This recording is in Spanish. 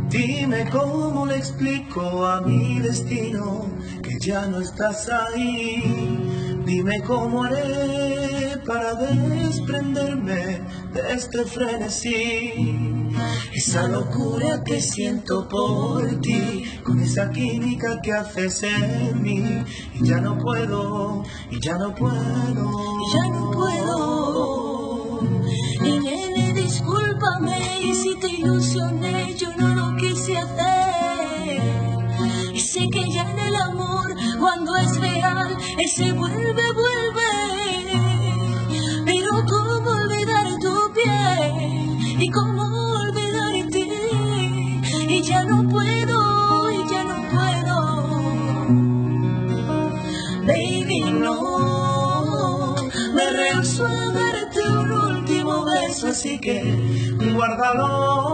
Dime cómo le explico a mi destino que ya no estás ahí. Dime cómo haré para desprenderme de este frenesí. Esa locura que siento por ti, con esa química que haces en mí. Y ya no puedo, y ya no puedo, y ya no puedo. Y nene, discúlpame, y si te ilusioné, yo no lo quise hacer. Y sé que ya en el amor, cuando es real, ese vuelve. Pero cómo olvidar tu piel, y cómo olvidarte, y ya no puedo, y ya no puedo. Baby, no, me rehúso a darte un último beso, así que guárdalo.